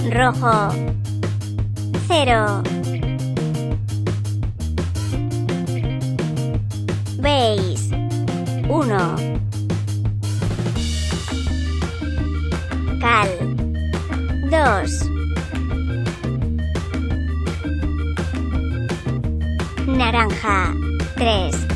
rojo, 0, beige, 1, cal, 2, naranja, 3,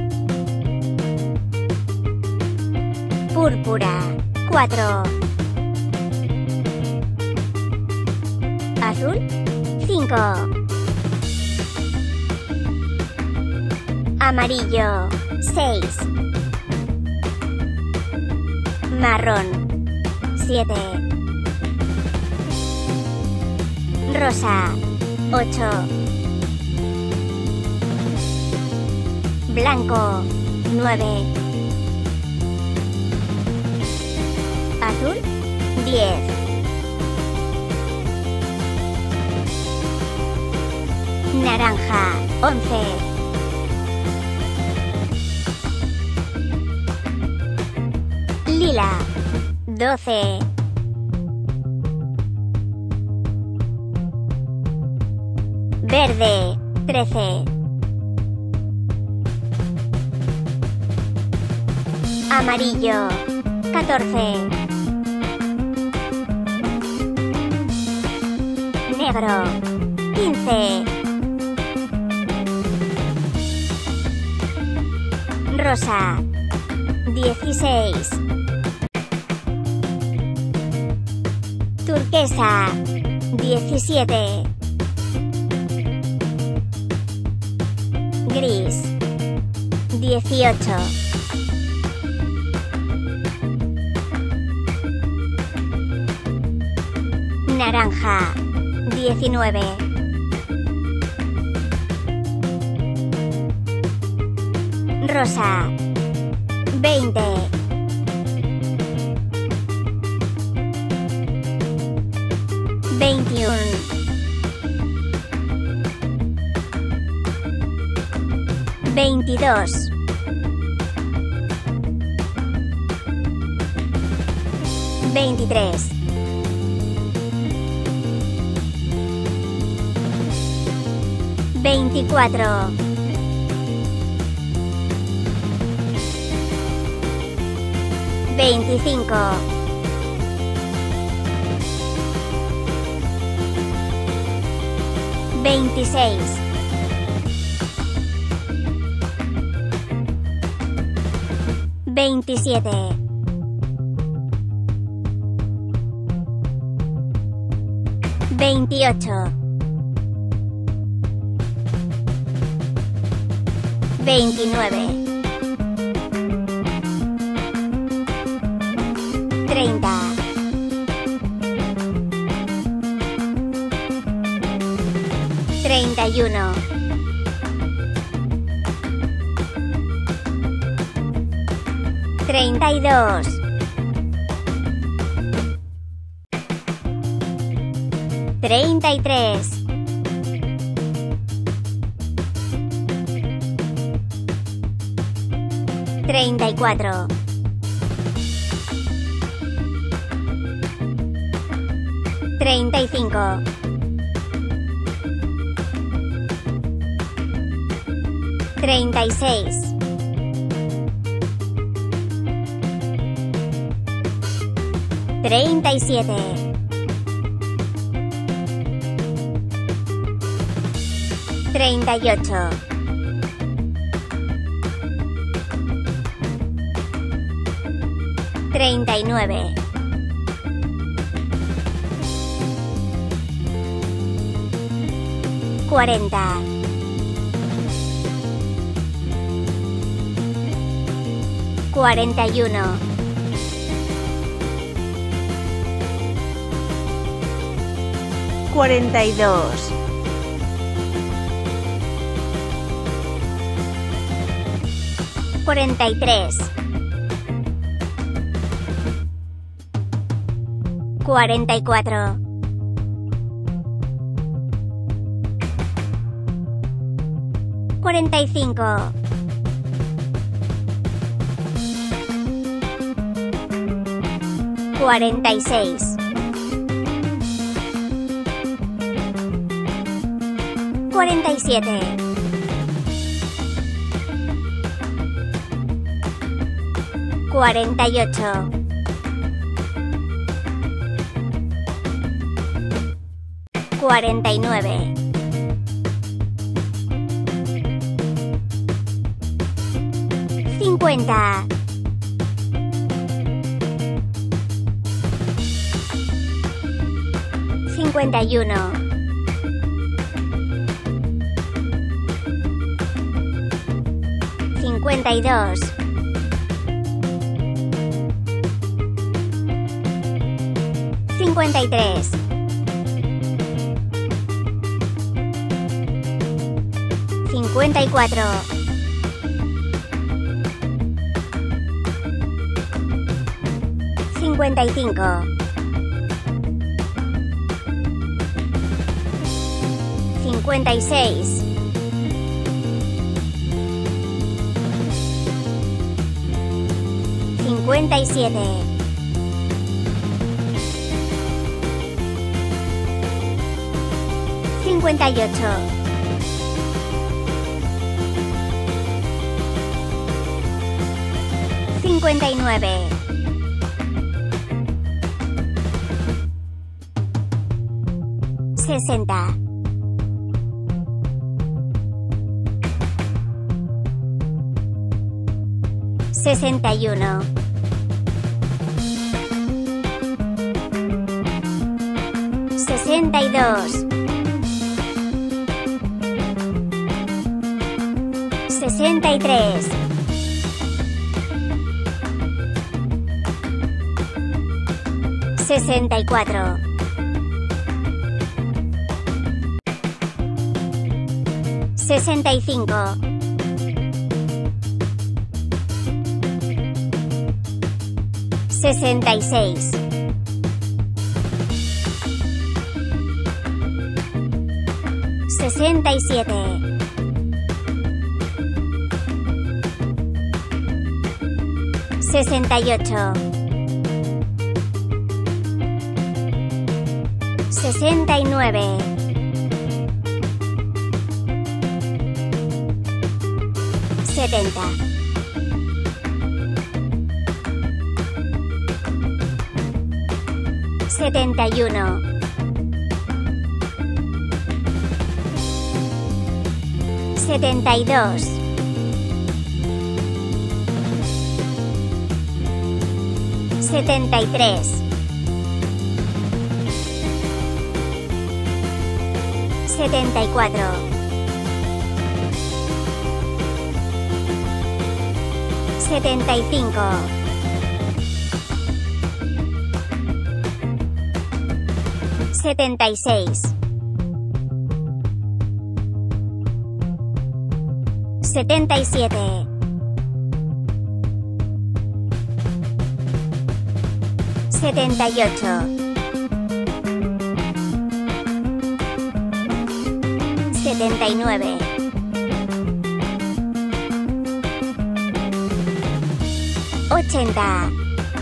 púrpura, 4, azul, 5, amarillo, 6, marrón, 7, rosa, 8, blanco, 9, azul, 10, naranja, 11, lila, 12, verde, 13, amarillo, 14, negro, 15, rosa, 16, turquesa, 17, gris, 18, naranja, 19, rosa, 20, veintiún, 22, 23, 24, 25, 26, 27, 28, 29, 30, 31, 32, 33, 34, 35, 36, 37, 38, 39, 40, 41, 42, 43, 44, 45, 46, 47. 48. 49. 50. 51. 52. 53. 54. 55. 56. 57. 58. 59. 60. 61. 62. 63. 64. 65. 66. 67. 68. 69. 70. 71. 72. 73. 74. 75. 76. 77. 78. 79. 80.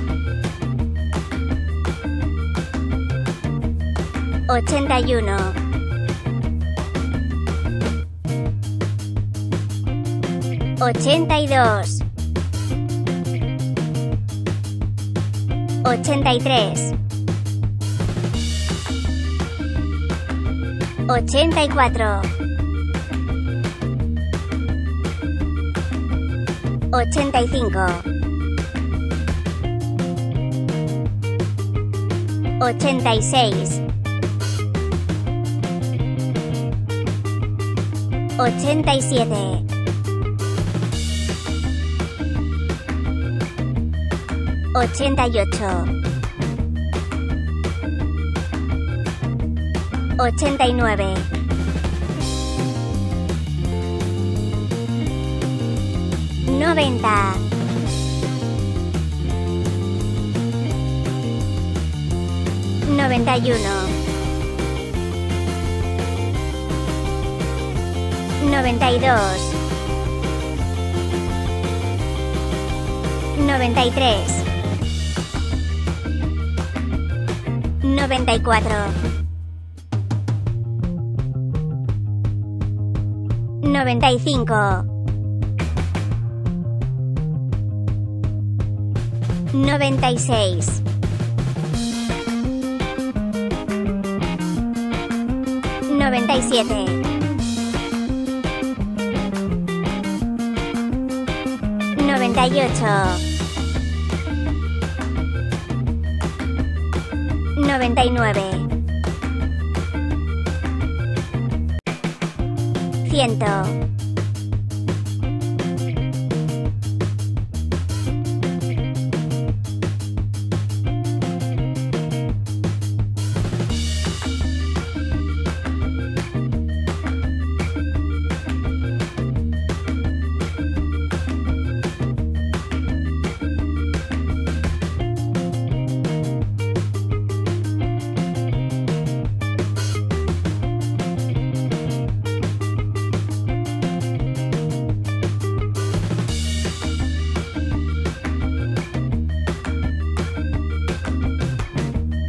81. 82. 83. 84. 85. 86. 87. 88. 89. 90. 91. 92. 93. 94. 95, 96, 97, 98, 99, 100.